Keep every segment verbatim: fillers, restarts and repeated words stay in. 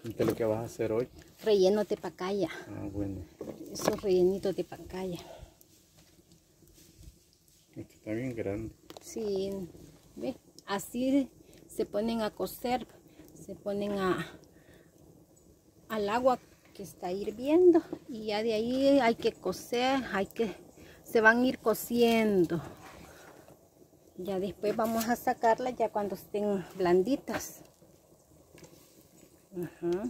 ¿Qué es lo que vas a hacer hoy? Relleno de pacaya. Ah, bueno. Esos rellenitos de pacaya. Este está bien grande. Sí, ¿ve? Así se ponen a cocer, se ponen a al agua que está hirviendo y ya de ahí hay que cocer, hay que se van a ir cociendo. Ya después vamos a sacarlas ya cuando estén blanditas. Uh-huh.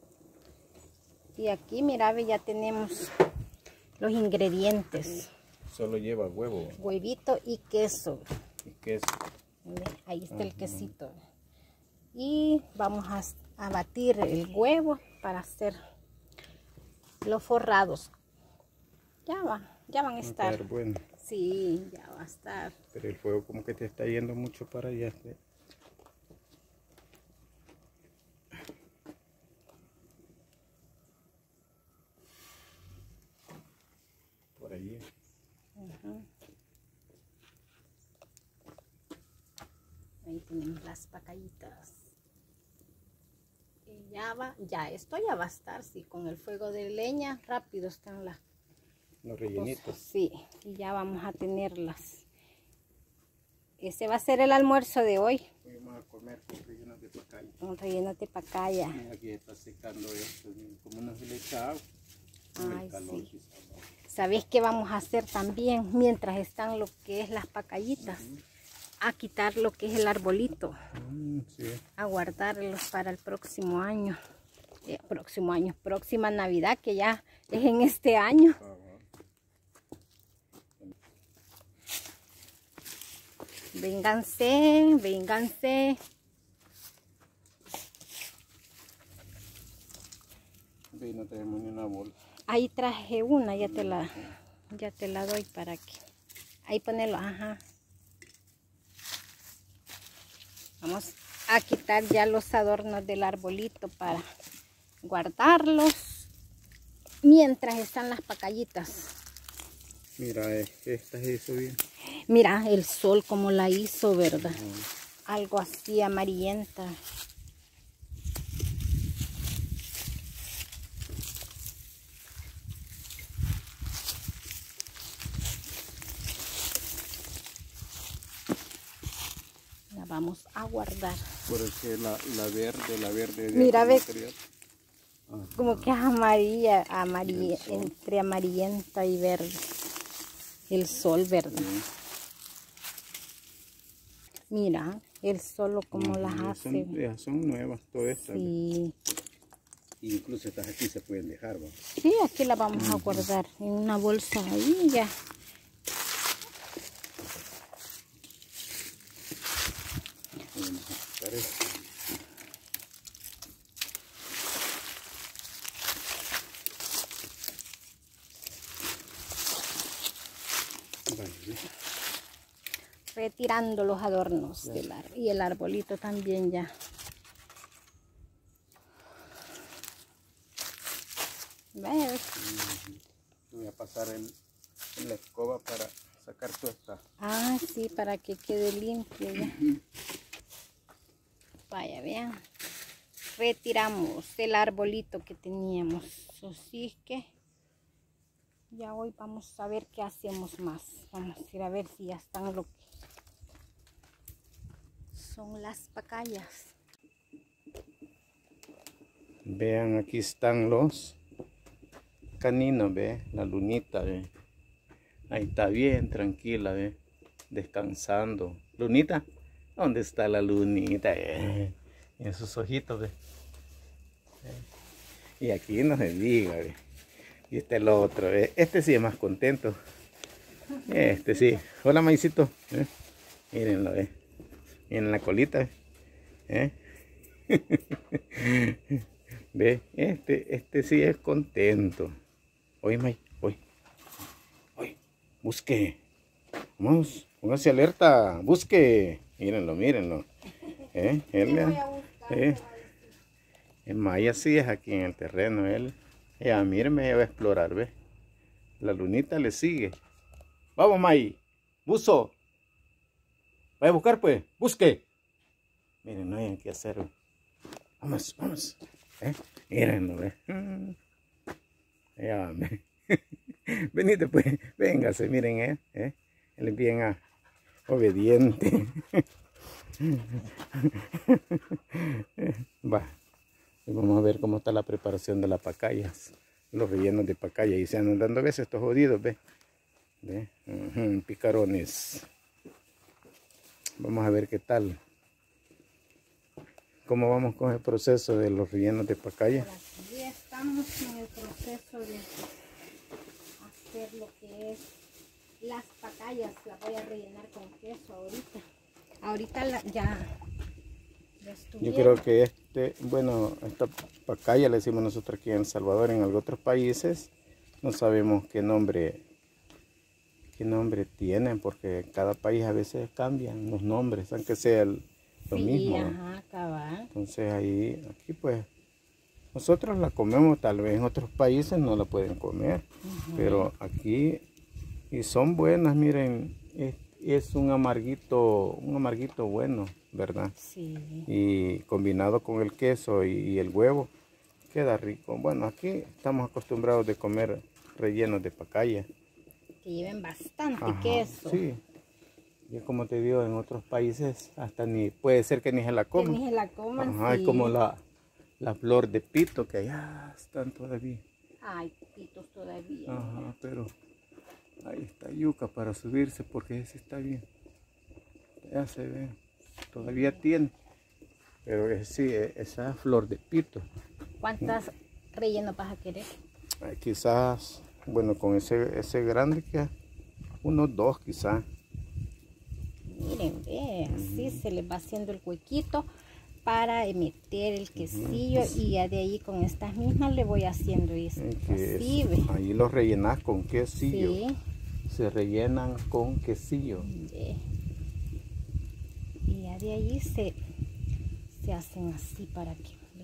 Y aquí, mira, ve, ya tenemos los ingredientes. Solo lleva huevo. Huevito y queso. ¿Y queso? Ahí está. Uh-huh. El quesito. Y vamos a, a batir el huevo para hacer los forrados. Ya va, ya van a estar. Va a estar bueno. Sí, ya va a estar. Pero el fuego como que te está yendo mucho para allá. ¿Sí? Por allí. Uh-huh. Ahí tenemos las pacayitas. Y ya va, ya esto ya va a estar, sí, con el fuego de leña, rápido están las los rellenitos. Cosas, sí, y ya vamos a tenerlas. Ese va a ser el almuerzo de hoy. Hoy vamos a comer con rellenos de pacaya. Con rellenos de pacaya. Mira, aquí está secando esto, como no se le echa agua. Ay, sí. ¿Sabéis qué vamos a hacer también? Mientras están lo que es las pacayitas, uh-huh. a quitar lo que es el arbolito, uh, sí. a guardarlos para el próximo año. Eh, próximo año, próxima Navidad, que ya es en este año. Uh-huh. Vénganse, vénganse. Sí, no tenemos ni una bolsa. Ahí traje una, ya te la, ya te la doy para que. Ahí ponelo, ajá. Vamos a quitar ya los adornos del arbolito para guardarlos mientras están las pacayitas. Mira, esta se hizo bien. Mira el sol como la hizo, ¿verdad? Uh-huh. Algo así amarillenta. La vamos a guardar. Porque la, la verde, la verde. De Mira, ve, uh-huh. como que es amarilla, amarilla entre amarillenta y verde. El sol verde. Uh-huh. Mira, el sol como uh-huh. las hace. Son, ya son nuevas todas estas. Sí. Incluso estas aquí se pueden dejar, ¿va? Sí, aquí las vamos uh-huh. a guardar en una bolsa ahí ya. Vamos a quitar esto. Retirando los adornos ya. del ar y el arbolito también ya. ¿Ves? Voy a pasar en, en la escoba para sacar toda esta. Ah, sí, para que quede limpio ya. Vaya, vean. Retiramos el arbolito que teníamos. Así es que ya hoy vamos a ver qué hacemos más. Vamos a ir a ver si ya están lo que son las pacayas. Vean, aquí están los caninos, ve, la lunita, ve. Ahí está bien tranquila, ve, descansando. Lunita, ¿dónde está la lunita? Eh, en sus ojitos, ve. Y aquí no se diga, ve. Y este es el otro, ve. Este sí es más contento. Este sí. Hola, maicito. ¿Eh? Mírenlo, ve. Miren la colita, ¿eh? Ve, este, este sí es contento. Oye, May, oye, oye, busque. Vamos, póngase alerta, busque. Mírenlo, mírenlo. ¿Eh? Él, eh, el May así es aquí en el terreno, él. Ya, mírenme, ella va a explorar, ve. La lunita le sigue. Vamos, May, buzo. Vaya a buscar, pues, busque. Miren, no hay que hacer. Vamos, vamos. ¿eh? Mírenlo, ¿ves? Mm. Ya, ve. Venite pues, véngase, miren, ¿eh? ¿eh? Él es bien ah, obediente. Va, y vamos a ver cómo está la preparación de las pacayas, los rellenos de pacaya. Y se andan dando veces estos jodidos, ¿ve? ¿Ve? Uh-huh, picarones. Vamos a ver qué tal. ¿Cómo vamos con el proceso de los rellenos de pacaya? Por aquí estamos en el proceso de hacer lo que es las pacayas. Las voy a rellenar con queso ahorita. Ahorita la, ya, ya Yo creo que este, bueno, esta pacaya le decimos nosotros aquí en El Salvador. En algunos otros países no sabemos qué nombre, qué nombre tienen, porque cada país a veces cambian los nombres, aunque sea el, lo sí, mismo. Ajá, cabal. Entonces ahí, aquí pues, nosotros la comemos, tal vez en otros países no la pueden comer, uh-huh. Pero aquí, y son buenas, miren, es, es un amarguito, un amarguito bueno, ¿verdad? Sí. Y combinado con el queso y, y el huevo, queda rico. Bueno, aquí estamos acostumbrados de comer rellenos de pacaya. Que lleven bastante Ajá, queso. Sí. Y como te digo, en otros países hasta ni, puede ser que ni se la coman. Que ni se la coman, Ajá, sí. Es como la, la flor de pito, que allá están todavía. Ay, pitos todavía. Ajá, pero ahí está yuca para subirse, porque ese está bien. Ya se ve, todavía tiene. Pero es, sí, esa flor de pito. ¿Cuántas rellenos vas a querer? Ay, quizás, bueno, con ese, ese grande que unos dos quizás. Miren, ve, así uh-huh. Se les va haciendo el huequito para meter el quesillo, uh-huh. Y ya de ahí con estas mismas le voy haciendo esto. Así, es, ahí los rellenas con quesillo. Sí. Se rellenan con quesillo. Ve. Y ya de ahí se, se hacen así para que... Ve.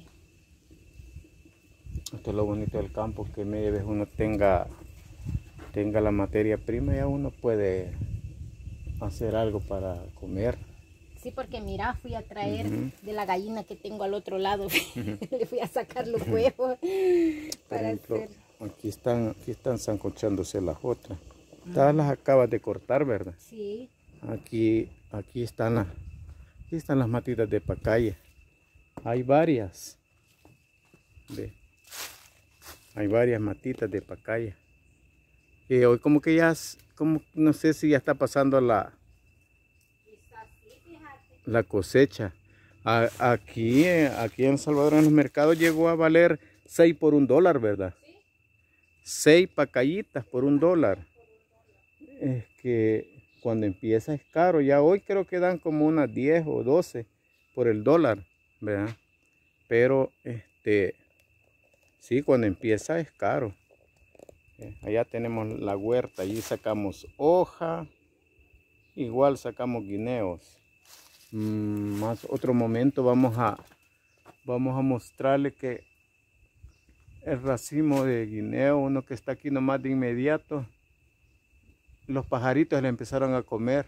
Esto es lo bonito del campo, que media vez uno tenga, tenga la materia prima, ya uno puede hacer algo para comer. Sí, porque mira, fui a traer uh-huh. de la gallina que tengo al otro lado, uh-huh. Le fui a sacar los huevos. Por para ejemplo, hacer... aquí están, aquí están sancochándose las otras. Uh-huh. Todas las acabas de cortar, ¿verdad? Sí. Aquí, aquí están las, aquí están las matitas de pacaya. Hay varias. Ve. Hay varias matitas de pacaya. Y hoy como que ya, como, no sé si ya está pasando la, la cosecha. A, aquí, aquí en El Salvador en los mercados llegó a valer seis por un dólar, ¿verdad? ¿Sí? seis pacayitas por un dólar. Es que cuando empieza es caro. Ya hoy creo que dan como unas diez o doce por el dólar, ¿verdad? Pero este, sí, cuando empieza es caro. Eh, allá tenemos la huerta, allí sacamos hoja, igual sacamos guineos. Mm, más otro momento vamos a, vamos a mostrarle que el racimo de guineo, uno que está aquí nomás de inmediato, los pajaritos le empezaron a comer.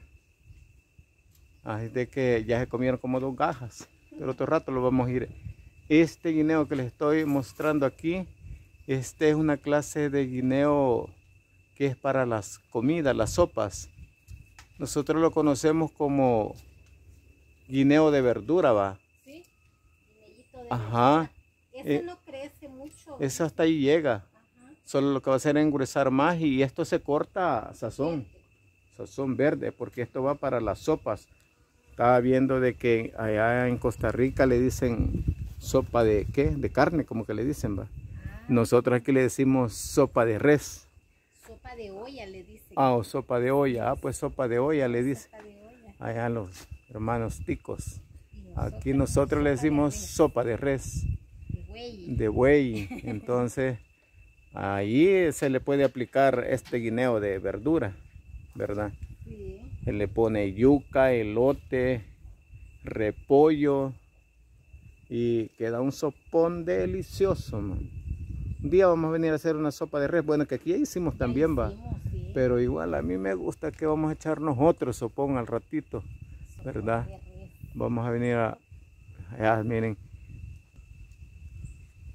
Así de que ya se comieron como dos gajas. Pero otro rato lo vamos a ir. Este guineo que les estoy mostrando aquí, este es una clase de guineo que es para las comidas, las sopas. Nosotros lo conocemos como guineo de verdura, ¿va? Sí, guineíto de Ajá. verdura. Ese eh, no crece mucho. Ese hasta ahí llega. Ajá. Solo lo que va a hacer es engruesar más, y esto se corta a sazón. Verde. Sazón verde, porque esto va para las sopas. Estaba viendo de que allá en Costa Rica le dicen sopa de, ¿qué? De carne, como que le dicen, ¿va? Nosotros aquí le decimos sopa de res. Sopa de olla le dicen. Ah, o sopa de olla. Ah, pues sopa de olla le dicen. Allá a los hermanos ticos. Nosotros aquí nosotros le decimos de sopa de res. De buey. De buey. Entonces, ahí se le puede aplicar este guineo de verdura, ¿verdad? Sí. Se le pone yuca, elote, repollo y queda un sopón delicioso, man. Un día vamos a venir a hacer una sopa de res. Bueno, que aquí ya hicimos ya también, hicimos, va. Sí. Pero igual a mí me gusta que vamos a echarnos otro sopón al ratito, ¿verdad? Vamos a venir a... Ya, miren.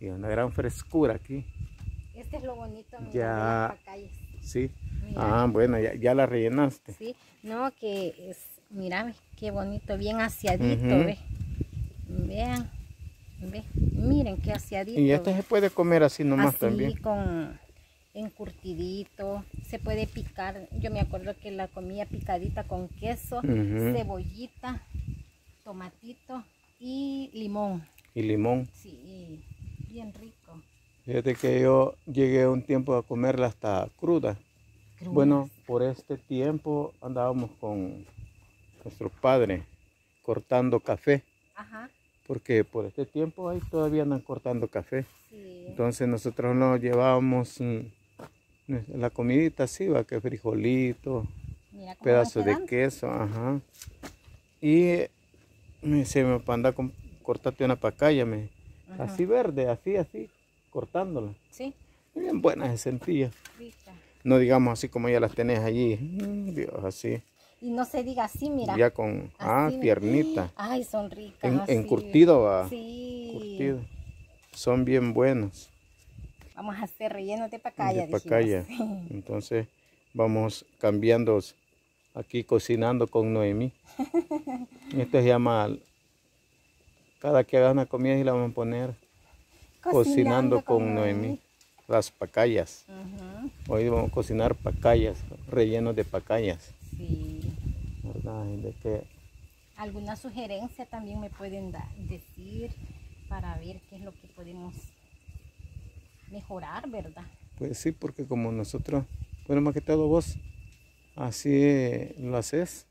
y una gran frescura aquí. Este es lo bonito, mira, Ya. de las pacayas. Sí. Mira. Ah, bueno, ya, ya la rellenaste. Sí, no, que es, mira, ve, qué bonito, bien aseadito, Ujú. ve. Vean, ve, miren qué aseadito. Y este ve. se puede comer así nomás Así, también. con encurtidito, se puede picar. Yo me acuerdo que la comía picadita con queso, Ujú. cebollita, tomatito y limón. Y limón. Sí, bien rico. Fíjate que yo llegué un tiempo a comerla hasta cruda. Crudas. Bueno, por este tiempo andábamos con nuestros padres cortando café, Ajá, porque por este tiempo ahí todavía andan cortando café. sí. Entonces nosotros nos llevábamos mm, la comidita así, va, que frijolito, Mira cómo van pedazo de quedando. queso, ajá. Y me dice, me anda a cortarte una pacaya, me, Ajá. así verde, así, así, cortándola. Sí, Bien buena se sentía. rica. No digamos así como ya las tenés allí, mm, Dios, así. Y no se diga así, mira. Ya con, ah, Así, tiernita. Ay, son ricas. En, así. encurtido va. Sí. Curtido. Son bien buenos. Vamos a hacer rellenos de pacaya, De pacaya. dijimos. Entonces vamos cambiando aquí cocinando con Noemí. Este se llama, cada que hagas una comida y la vamos a poner cocinando, con, Noemí. Las pacayas. Ujú. Hoy vamos a cocinar pacayas, rellenos de pacayas. Sí. ¿Verdad? Y de que ¿Alguna sugerencia también me pueden da- decir para ver qué es lo que podemos mejorar, verdad? Pues sí, porque como nosotros, bueno, más que todo vos, así lo haces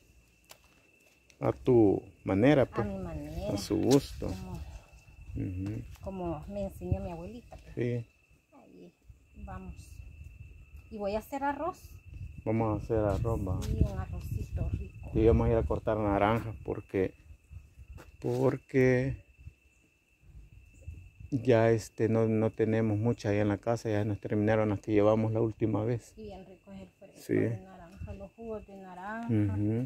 a tu manera, A pues, mi manera. a su gusto. Como, Ujú, como me enseñó mi abuelita. pues. sí, Ahí vamos. Y voy a hacer arroz. vamos a hacer arroz, va. Sí, un arrocito rico. Y vamos a ir a cortar naranjas porque, porque ya este, no, no tenemos muchas ahí en la casa, ya nos terminaron las que llevamos la última vez. Y bien rico es el fresco Sí. de naranja, los jugos de naranja. Ujú.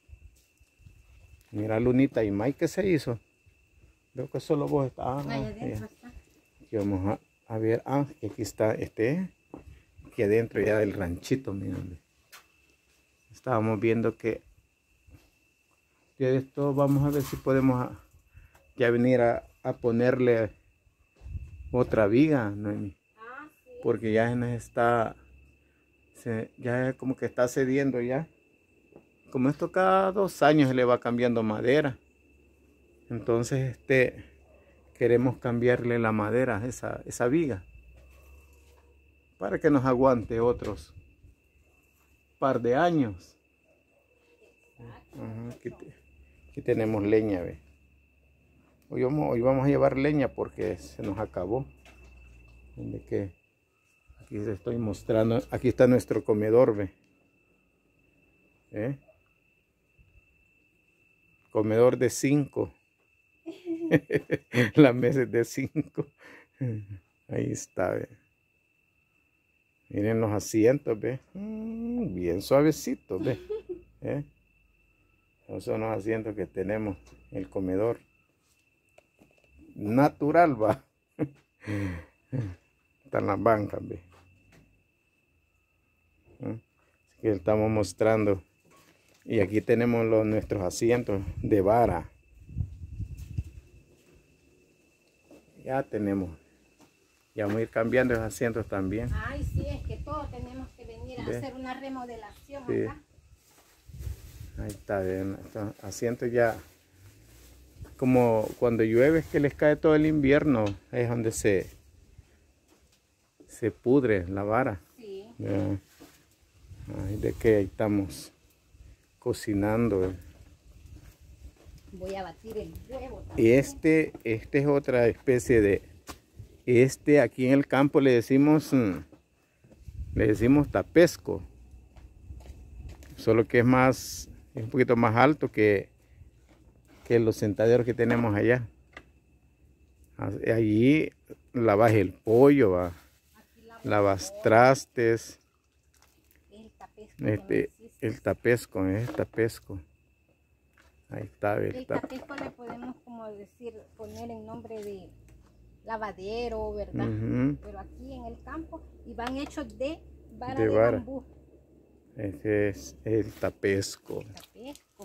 Mira, Lunita, ¿y Mike qué se hizo? Veo que solo vos estás. Ah, Ahí ya. adentro está. Aquí vamos a, a ver, ah, que aquí está este, aquí adentro ya del ranchito, miren. Estábamos viendo que de esto vamos a ver si podemos a- ya venir a, a ponerle otra viga, Noemi, Ah, sí. porque ya se nos está, se, ya como que está cediendo ya. Como esto cada dos años se le va cambiando madera, entonces este queremos cambiarle la madera, esa, esa viga, para que nos aguante otros par de años. Ajá, aquí, te- aquí tenemos leña, ve. Hoy vamos, hoy vamos a llevar leña porque se nos acabó. De que aquí les estoy mostrando, aquí está nuestro comedor, ve. ¿Eh? Comedor de cinco. La mesa es de cinco. Ahí está, ve. Miren los asientos, ve. Mm, bien suavecitos, ve. ¿Eh? Esos son los asientos que tenemos en el comedor. Natural, va. Están las bancas, ve. ¿Eh? Así que estamos mostrando. Y aquí tenemos los, nuestros asientos de vara. Ya tenemos. Ya vamos a ir cambiando los asientos también. Ay, sí, es que todos tenemos que venir a Ve. hacer una remodelación Sí. acá. Ahí está, ven, estos asientos ya, como cuando llueve es que les cae todo el invierno, es donde se, se pudre la vara. Sí. Ya. Ay, de que ahí estamos cocinando. eh. Voy a batir el huevo Y también. este, este es otra especie de, este aquí en el campo le decimos, mm, le decimos tapesco, solo que es más, es un poquito más alto que, que los sentaderos que tenemos allá. Allí lavas el pollo, va, Aquí la lavas trastes, el tapesco que me este, decís. el tapesco, es tapesco. Ahí está, ve, el El tap- tapesco le podemos, como decir, poner en nombre de lavadero, ¿verdad? Uh-huh. Pero aquí en el campo y van hechos de vara de, de vara. bambú. Este es el tapesco. Tapesco.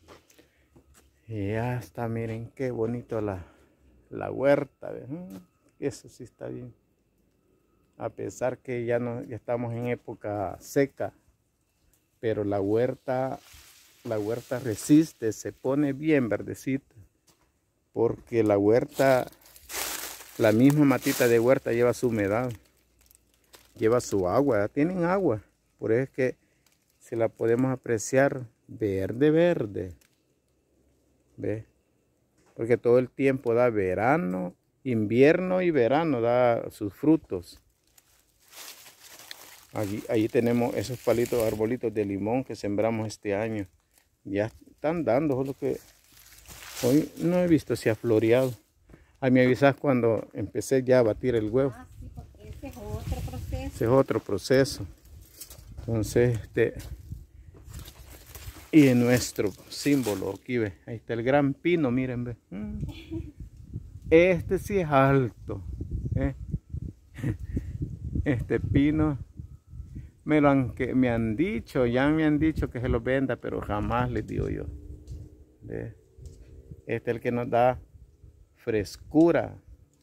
Y ya está, miren qué bonito la, la huerta. ¿Ves? Eso sí está bien. A pesar que ya, no, ya estamos en época seca, pero la huerta, la huerta resiste, se pone bien verdecita. Porque la huerta, la misma matita de huerta lleva su humedad, lleva su agua, tienen agua. Por eso es que se la podemos apreciar verde, verde. ¿Ves? Porque todo el tiempo da verano, invierno y verano, da sus frutos. Allí, allí tenemos esos palitos, arbolitos de limón que sembramos este año. Ya están dando, solo que hoy no he visto si ha floreado. Ahí me avisas cuando empecé ya a batir el huevo. Ah, sí, porque ese es otro proceso. Ese es otro proceso. Entonces, este... y nuestro símbolo aquí, ve, ahí está el gran pino, miren, ve. Este sí es alto, ¿eh? Este pino, me lo han, que me han dicho, ya me han dicho que se lo venda, pero jamás les digo yo. ¿Ve? Este es el que nos da frescura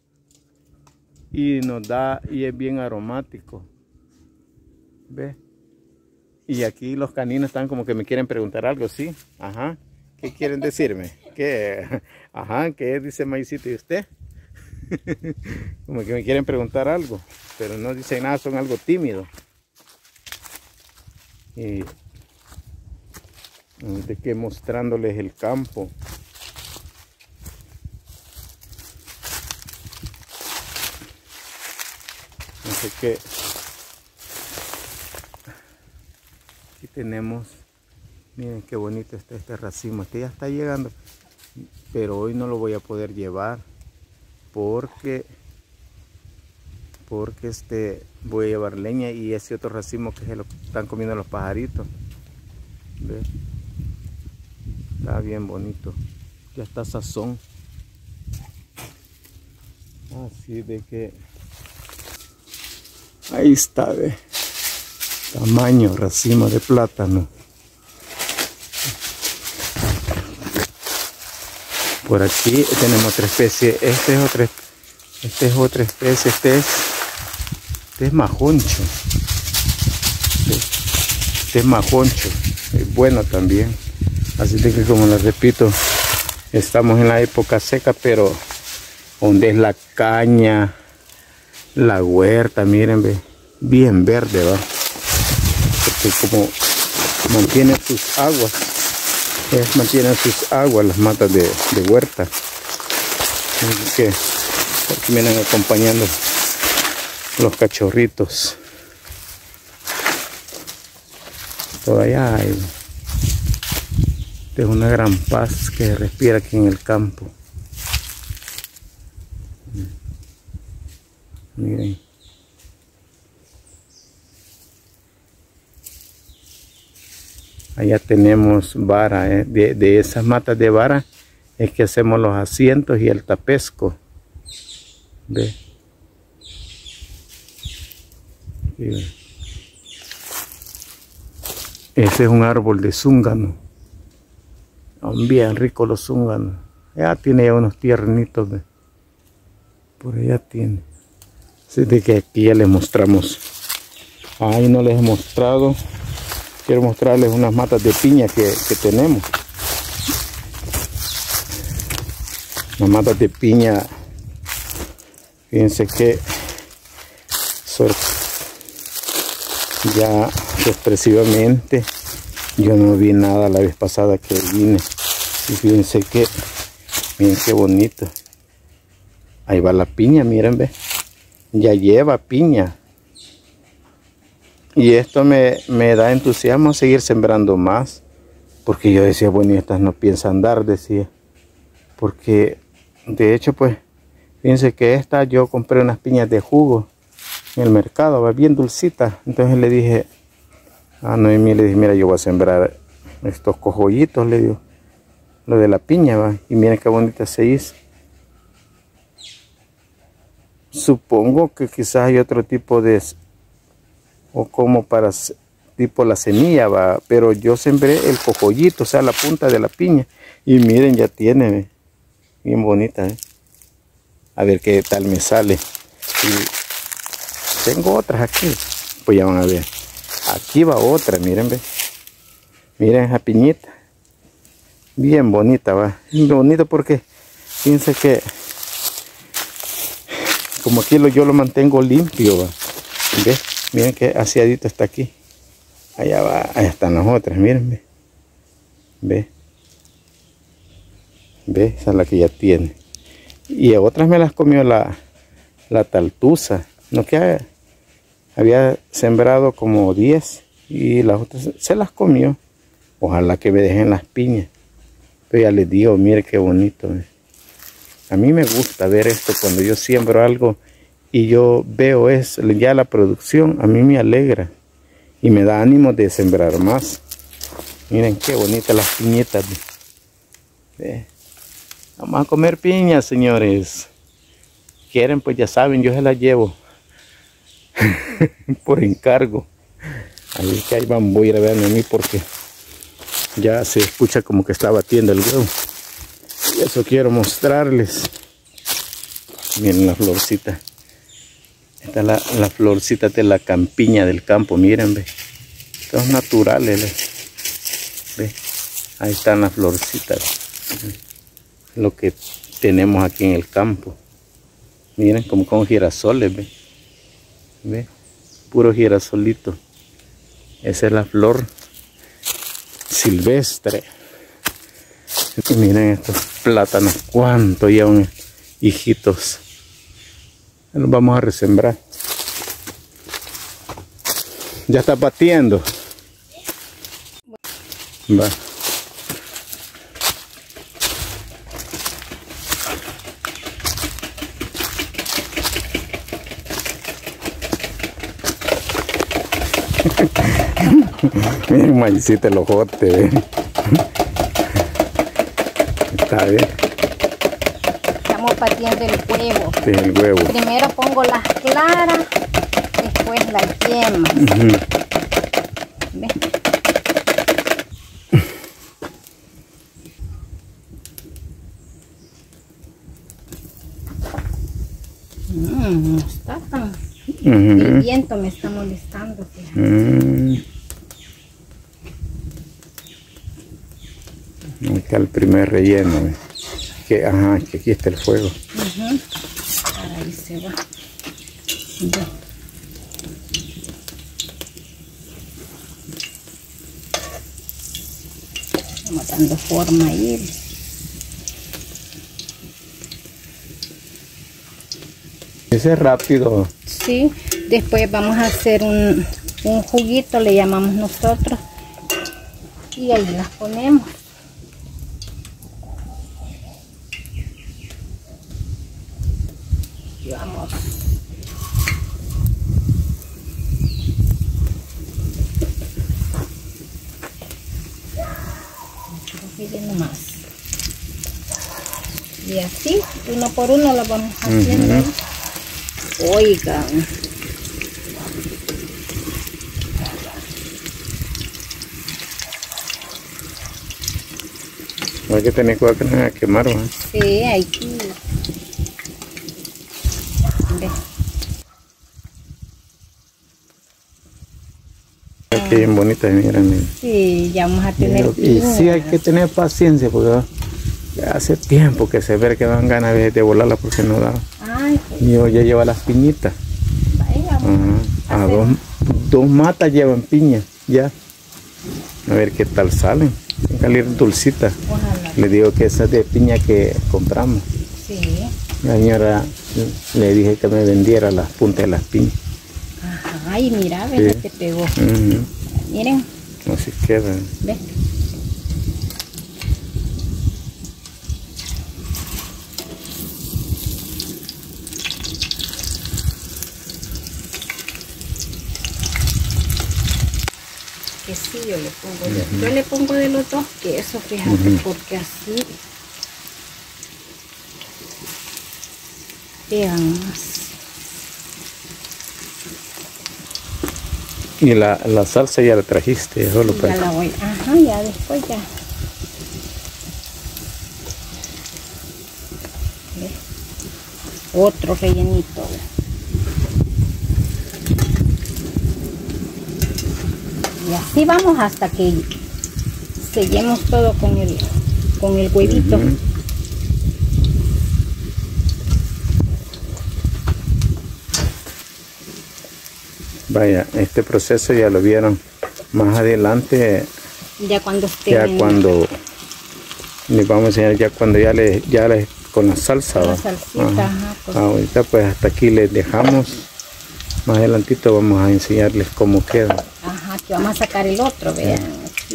y nos da, y es bien aromático. ¿Ve? Y aquí los caninos están como que me quieren preguntar algo, ¿sí? Ajá. ¿Qué quieren decirme? ¿Qué? Ajá, ¿qué dice Maicito y usted? Como que me quieren preguntar algo, pero no dicen nada, son algo tímidos. Y de que mostrándoles el campo. No sé qué. Aquí tenemos, miren qué bonito está este racimo. Este ya está llegando, pero hoy no lo voy a poder llevar porque porque este voy a llevar leña y ese otro racimo que se lo están comiendo los pajaritos. ¿Ve? Está bien bonito, ya está sazón. Así de que ahí está, ve. Tamaño racimo de plátano. Por aquí tenemos otra especie. Este es otra, este es otra especie. Este es, este es majoncho. Este es majoncho. Es bueno también. Así de que, como les repito, estamos en la época seca, pero donde es la caña, la huerta, miren, ve, bien verde, va. Porque como mantienen sus aguas, es, mantienen sus aguas las matas de, de huerta. Así que aquí vienen acompañando los cachorritos. Todavía hay. Esta es una gran paz que se respira aquí en el campo. Miren. Allá tenemos vara, ¿eh? de, de esas matas de vara es que hacemos los asientos y el tapesco. ¿Ve? ¿Ve? Ese es un árbol de zúngano. Bien rico los zúnganos. Ya tiene ya unos tiernitos. ¿Ve? Por allá tiene. Así de que aquí ya les mostramos. Ahí no les he mostrado. Quiero mostrarles unas matas de piña que, que tenemos. Las matas de piña, fíjense que ya expresivamente yo no vi nada la vez pasada que vine. Y fíjense que, miren qué bonito. Ahí va la piña, miren, ve. Ya lleva piña. Y esto me, me da entusiasmo a seguir sembrando más. Porque yo decía, bueno, y estas no piensan dar, decía. Porque, de hecho, pues, fíjense que esta, yo compré unas piñas de jugo en el mercado, va bien dulcita. Entonces le dije a Noemí, le dije, mira, yo voy a sembrar estos cojollitos, le digo, lo de la piña, va. Y miren qué bonita se hizo. Supongo que quizás hay otro tipo de, o como para tipo la semilla, va, pero yo sembré el cocollito, o sea, la punta de la piña. Y miren, ya tiene, ¿ve? Bien bonita, ¿eh? A ver qué tal me sale. Y tengo otras aquí, pues ya van a ver. Aquí va otra, miren, ve. Miren esa piñita. Bien bonita, va. Bien bonito porque fíjense que como aquí lo, yo lo mantengo limpio, va. ¿Ve? Miren que aseadito está aquí. Allá va, allá están las otras, miren, ve. Ve. Ve, esa es la que ya tiene. Y a otras me las comió la, la taltusa. No que había sembrado como diez y las otras se las comió. Ojalá que me dejen las piñas. Pero ya les digo, mire qué bonito. ¿Eh? A mí me gusta ver esto cuando yo siembro algo y yo veo eso, ya la producción, a mí me alegra y me da ánimo de sembrar más. Miren qué bonitas las piñitas. ¿Eh? Vamos a comer piñas, señores. Quieren, pues ya saben, yo se las llevo por encargo. Ahí que ahí van, voy a ir a verme a mí porque ya se escucha como que está batiendo el huevo. Y eso quiero mostrarles. Miren la florcita. Esta es la, la florcita de la campiña del campo. Miren, ve. Estos naturales. Ve. Ve. Ahí están las florcitas. Lo que tenemos aquí en el campo. Miren como con girasoles. Ve. Ve. Puro girasolito. Esa es la flor silvestre. Y miren estos plátanos, cuánto llevan hijitos. Los vamos a resembrar. Ya está batiendo. Va. Miren, maicito el ojote. ¿Eh? Está bien. Estamos batiendo el huevo. Sí, el huevo. Primero pongo las claras, después las yemas. Uh-huh. ¿Ves? Mm, no está tan... Uh-huh. El viento me está molestando. Uh-huh. Ahí está el primer relleno. ¿Eh? Que, ajá, que aquí está el fuego. Uh-huh. Ahí se va. Ya. Estamos dando forma ahí. Ese es rápido. Sí, después vamos a hacer un, un juguito, le llamamos nosotros. Y ahí las ponemos. Y vamos. Más. Y así, uno por uno lo vamos haciendo. Uh-huh. Oigan. Hay que tener cuidado que no se quemar, ¿no? Sí, hay que... Qué bien bonita, miren. Sí, ya vamos a tener... Y, y sí hay que tener paciencia porque hace tiempo que se ve que dan ganas de, de volarla porque no da. Ay, pues. Yo ya lleva las piñitas. Vaya, uh-huh. A dos, dos matas llevan piña, ya. A ver qué tal salen. Salir dulcita. Ojalá. Le digo que esa es de piña que compramos. Sí. La señora le dije que me vendiera las puntas de las piñas. Ajá, y mira, ve, sí. Te pegó. Uh-huh. Miren. Así queda. Ve. Quesillo le pongo yo. Uh-huh. Yo le pongo de los dos quesos, fíjate, uh-huh. Porque así pegan más. Y la, la salsa ya la trajiste, solo Ya para... la voy, ajá, ya después ya. ¿Ve? Otro rellenito. Y así vamos hasta que sellemos todo con el, con el huevito. Uh-huh. Vaya, este proceso ya lo vieron más adelante. Ya cuando esté Ya en cuando les vamos a enseñar ya cuando ya le ya les con la salsa. la ¿va? salsita. Ajá. Ajá, pues. Ahorita pues hasta aquí les dejamos. Más adelantito vamos a enseñarles cómo queda. Ajá, que vamos a sacar el otro, vean. Aquí.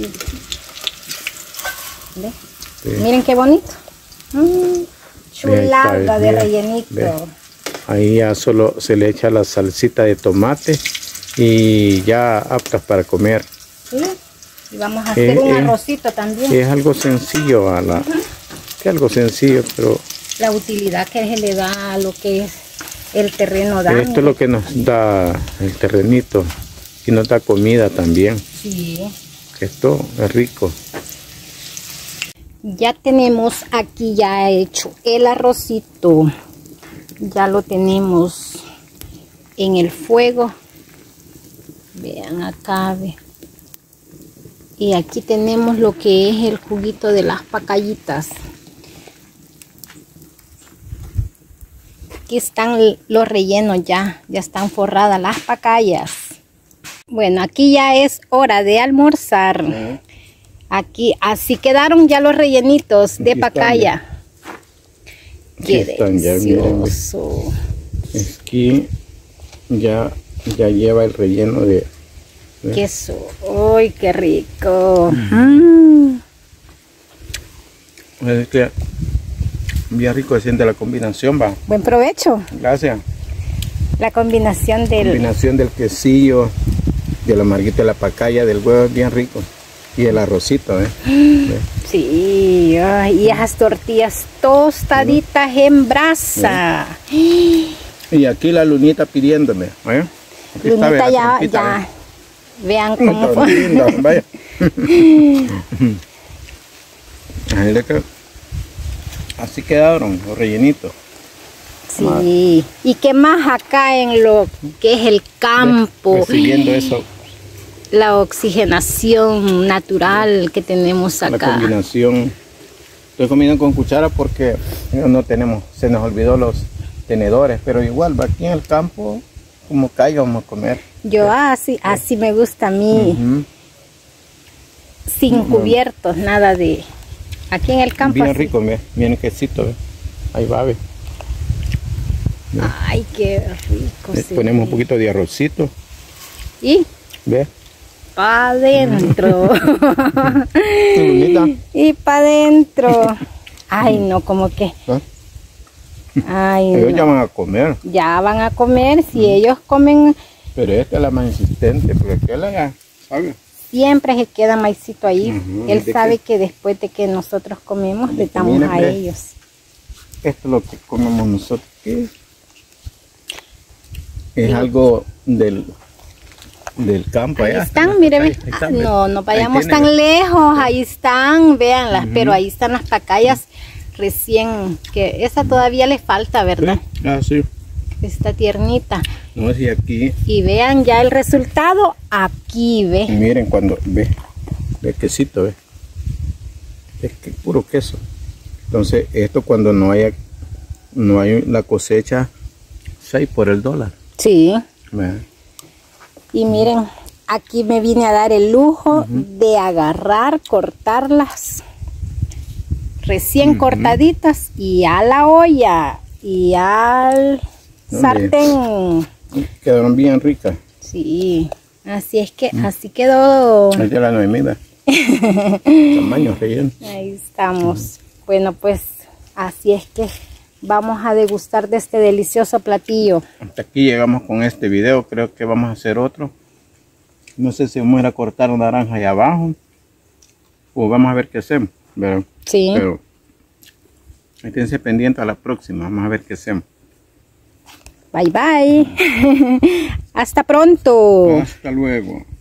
¿Ve? Sí. Miren qué bonito. Mm, chulada está, de mira, rellenito. ve. Ahí ya solo se le echa la salsita de tomate y ya aptas para comer. ¿Sí? Y vamos a hacer Eh, un eh, arrocito también. Es algo sencillo, a la, Uh-huh. es algo sencillo, pero La utilidad que se le da a lo que es el terreno da. esto es lo que nos da el terrenito y nos da comida también. Sí. Esto es rico. Ya tenemos aquí ya hecho el arrocito. Ya lo tenemos en el fuego. Vean acá, ve. Y aquí tenemos lo que es el juguito de las pacayitas. Aquí están los rellenos ya, ya están forradas las pacayas. Bueno, aquí ya es hora de almorzar. Uh-huh. Aquí, así quedaron ya los rellenitos de Aquí pacaya. Aquí Qué están ya, miren, delicioso. aquí ya, ya lleva el relleno de... de- Queso. ¡Uy, qué rico! Mm. Es que bien rico se siente la combinación, va. Buen provecho. Gracias. La combinación del... Combinación del quesillo, del amarguito de la pacaya, del huevo es bien rico. Y el arrocito, ¿eh? ¿Ve? Sí, ay, y esas tortillas tostaditas en brasa. Y aquí la lunita pidiéndome, ¿eh? Aquí está, Lunita ve, la ya, trompita, ya. ve. Vean cómo Está fue. linda, vaya. Ahí le quedó. Así quedaron los rellenitos. Sí. ¿Y qué más acá en lo que es el campo? Recibiendo eso, La oxigenación natural que tenemos la acá. combinación. Estoy comiendo con cuchara porque no tenemos, se nos olvidó los tenedores, pero igual va aquí en el campo, como caiga vamos a comer. Yo así, así me gusta a mí, Ujú. sin cubiertos, nada de... Aquí en el campo Bien así. rico, ve, bien quesito, ve. Ahí va, ve. Ay, qué rico. Le se ponemos ve. un poquito de arrocito, Y ve. para adentro. Lunita. Y para adentro. Ay, no, como que... ¿Ah? Ay, Ellos no. ya van a comer, Ya van a comer, si ellos comen, pero esta es la más insistente, porque aquella ya sabe. siempre se queda maicito ahí. Ujú, Él ¿de sabe qué? que después de que nosotros comemos, le damos miren, a ve. ellos. Esto es lo que comemos nosotros. ¿Qué es? Es Digo, algo del, del campo Ahí allá. están, mire, ve. Ahí están, ve. No, no Ahí vayamos tiene, tan ve. lejos, ahí están, véanlas, Ujú. pero ahí están las pacayas recién, que esa todavía le falta, ¿verdad? ¿Sí? Ah, sí. Está tiernita. No, si aquí, Y vean ya el resultado, aquí y ve. miren cuando, ve, ve quesito, ve. Es que puro queso. Entonces, esto cuando no haya, no hay la cosecha, seis por el dólar. Sí. Ve. Y miren, aquí me vine a dar el lujo de agarrar, cortarlas recién Ujú. cortaditas y a la olla y al ¿Dónde? sartén. Quedaron bien ricas. Sí, así es que así quedó. Ahí está la Noemí, ve. Tamaño relleno. Ahí estamos. Bueno, pues así es que vamos a degustar de este delicioso platillo. Hasta aquí llegamos con este video. Creo que vamos a hacer otro. No sé si vamos a ir a cortar naranja allá abajo o vamos a ver qué hacemos. Pero, Sí. pero esténse pendientes a la próxima. Vamos a ver qué hacemos. Bye bye. Hasta pronto. Hasta luego.